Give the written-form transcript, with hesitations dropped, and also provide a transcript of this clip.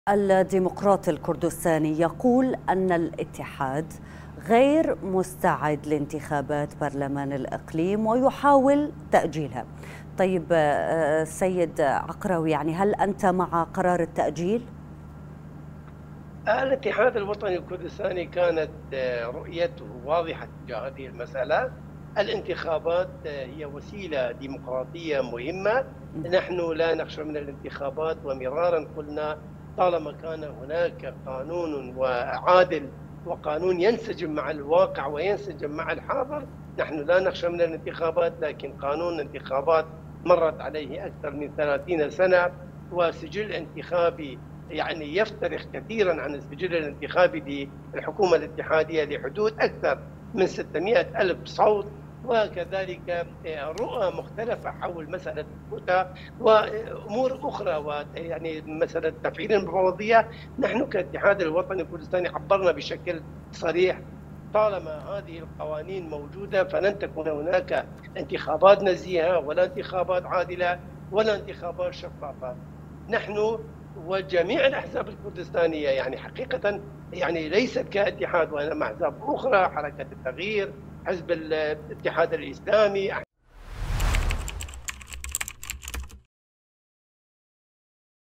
الديمقراطي الكردستاني يقول أن الاتحاد غير مستعد لانتخابات برلمان الإقليم ويحاول تأجيلها. طيب سيد عقراوي، يعني هل أنت مع قرار التأجيل؟ الاتحاد الوطني الكردستاني كانت رؤيته واضحة تجاه هذه المسألة. الانتخابات هي وسيلة ديمقراطية مهمة. نحن لا نخشى من الانتخابات، ومرارا قلنا طالما كان هناك قانون وعادل وقانون ينسجم مع الواقع وينسجم مع الحاضر، نحن لا نخشى من الانتخابات. لكن قانون الانتخابات مرت عليه أكثر من 30 سنة، وسجل انتخابي يعني يفترق كثيرا عن السجل الانتخابي للحكومة الاتحادية لحدود أكثر من 600 ألف صوت، وكذلك رؤى مختلفة حول مسألة الكوتا وأمور أخرى، ويعني مسألة تفعيل المفوضية. نحن كاتحاد الوطني الكردستاني عبرنا بشكل صريح: طالما هذه القوانين موجودة فلن تكون هناك انتخابات نزيهة ولا انتخابات عادلة ولا انتخابات شفافة. نحن وجميع الأحزاب الكردستانية يعني حقيقة يعني ليست كاتحاد، وإنما أحزاب أخرى، حركة التغيير، حزب الاتحاد الإسلامي،